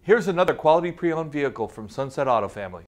Here's another quality pre-owned vehicle from Sunset Auto Family.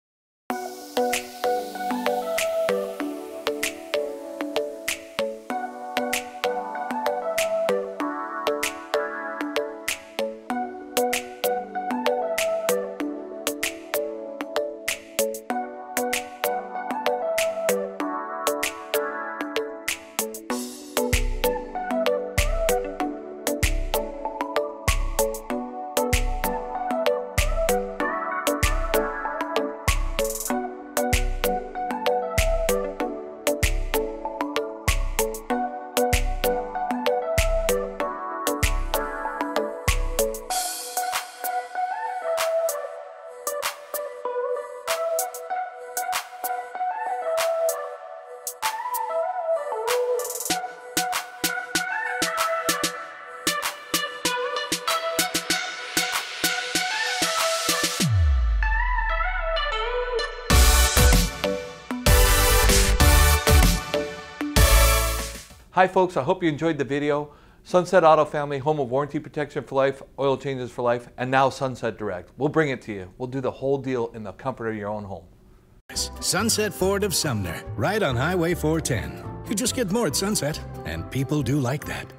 Hi folks, I hope you enjoyed the video. Sunset Auto Family, home of warranty protection for life, oil changes for life, and now Sunset Direct. We'll bring it to you. We'll do the whole deal in the comfort of your own home. Sunset Ford of Sumner, right on Highway 410. You just get more at Sunset, and people do like that.